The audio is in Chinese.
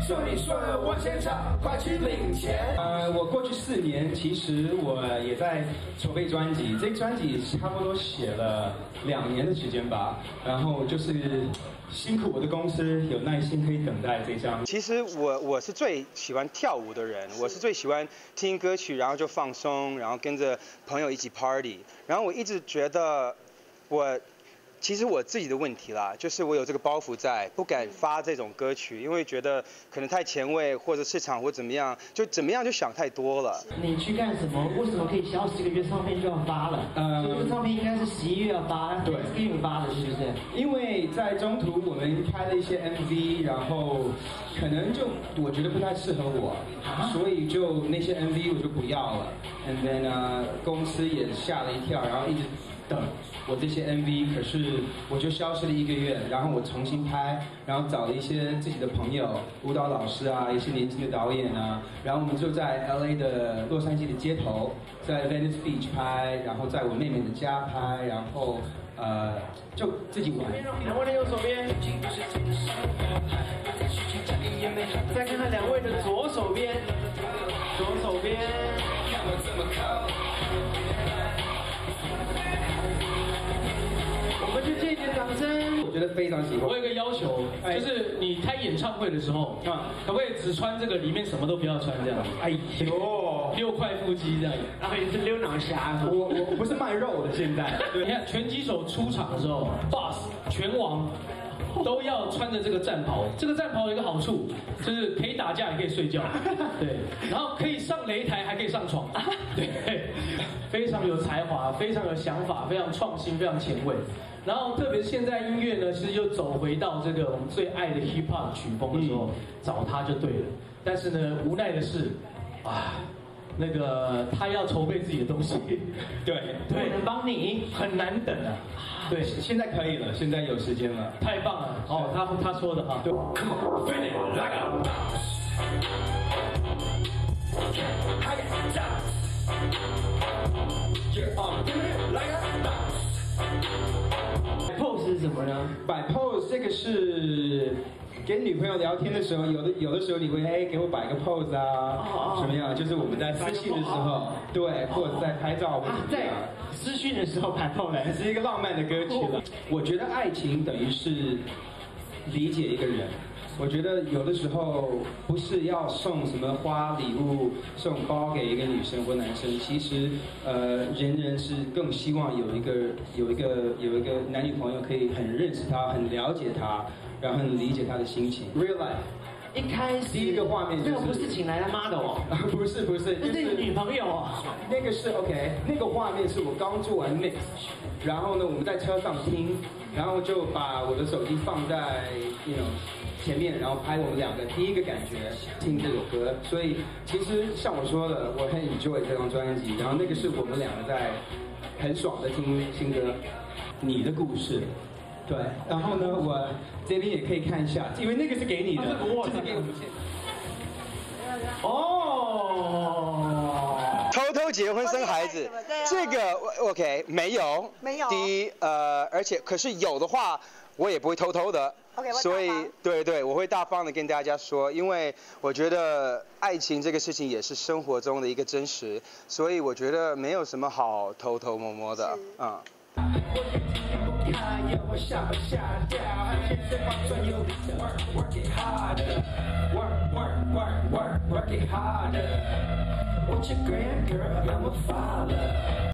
说你说的往前唱，快去领钱。我过去4年，其实我也在筹备专辑，这个专辑差不多写了2年的时间吧，然后就是辛苦我的公司有耐心可以等待这张。 其实我是最喜欢跳舞的人，我是最喜欢听歌曲，然后就放松，然后跟着朋友一起 party， 然后我一直觉得其实我自己的问题啦，就是我有这个包袱在，不敢发这种歌曲，因为觉得可能太前卫，或者市场或怎么样，就想太多了。 你去干什么？为什么可以消失1个月，唱片就要发了？这个唱片应该是11月要发，对，Thanksgiving发的，是不是？ 因为在中途我们拍了一些 MV， 然后可能就我觉得不太适合我，所以就那些 MV 我就不要了。And then 公司也吓了一跳，然后一直等我这些 MV， 可是我就消失了1个月，然后我重新拍，然后找了一些自己的朋友、舞蹈老师啊，一些年轻的导演啊，然后我们就在 LA 的洛杉矶的街头，在 Venice Beach 拍，然后在我妹妹的家拍，然后就自己玩。 2位的右手边，再看看2位的左手边，我们就借一点掌声。 我觉得非常喜欢。 我有一个要求，就是你开演唱会的时候，可不可以只穿这个，里面什么都不要穿这样？ 哎呦 ，6块腹肌这样。 然后也是溜脑侠。 我不是卖肉的，现在。 你看拳击手出场的时候 ，boss 拳王。都要穿着这个战袍，这个战袍有一个好处，就是可以打架也可以睡觉，对，然后可以上擂台还可以上床，对，非常有才华，非常有想法，非常创新，非常前卫。然后特别是现在音乐呢，其实又走回到这个我们最爱的 hip hop 曲风的时候，找他就对了。但是呢，无奈的是，那个他要筹备自己的东西，对， 能帮你很难等啊。对， 现在可以了，现在有时间了， 太棒了！哦，他说的啊，对。 pose 是什么呢？ 摆 pose 这个是跟女朋友聊天的时候，有的时候你会给我摆个 pose 啊，什么样？就是我们在私信的时候，对，或者在拍照或者在私讯的时候摆 pose， 是一个浪漫的歌曲了。我觉得爱情等于是理解一个人。我觉得有的时候不是要送什么花礼物、送包给一个女生或男生，其实人是更希望有一个男女朋友可以很认识他、很了解他，然后很理解他的心情。Real life。 一开始第一个画面就是那个不是请来的 model 哦， 不是， 那是女朋友哦。 那个是 OK， 那个画面是我刚做完 mix， 然后呢我们在车上听，然后就把我的手机放在前面，然后拍我们2个第一个感觉听这首歌。所以其实像我说的，我很 enjoy 这张专辑，然后那个是我们2个在很爽的听新歌，你的故事。对，然后呢，我这边也可以看一下，因为那个是给你的，就是给我们现偷结婚生孩子，这个 OK 没有。第一而且可是有的话，我也不会偷的。所以对，我会大方的跟大家说，因为我觉得爱情这个事情也是生活中的一个真实，所以我觉得没有什么好偷摸的啊。 要我下巴下掉，和天生化专有 work it harder, work it harder. Won't you grand girl, I'm a father.